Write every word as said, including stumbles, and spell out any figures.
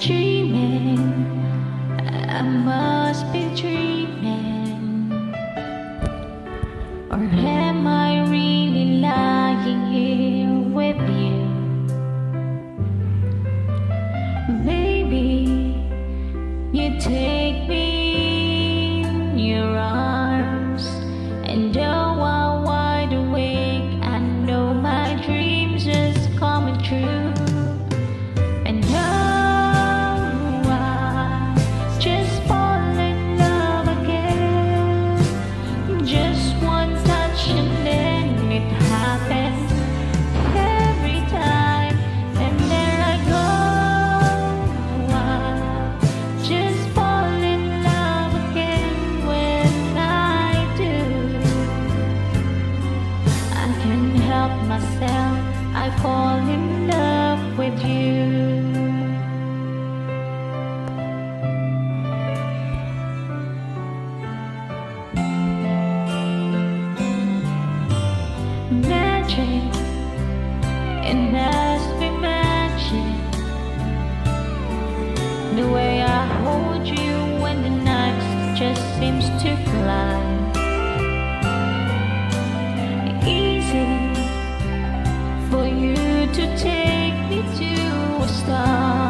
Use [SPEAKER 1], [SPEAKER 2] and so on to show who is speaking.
[SPEAKER 1] dreaming, I must be dreaming, or am I really lying here with you? Baby, you take me in your arms, and though I'm wide awake, I know my dreams just coming true. And now I just fall in love again. Just one touch and then it happens every time. And there I go, I just fall in love again. When I do, I can't help myself, I fall in love with you. Magic, it must be magic, the way I hold you when the night just seems to fly. Easy for you to take me to a star.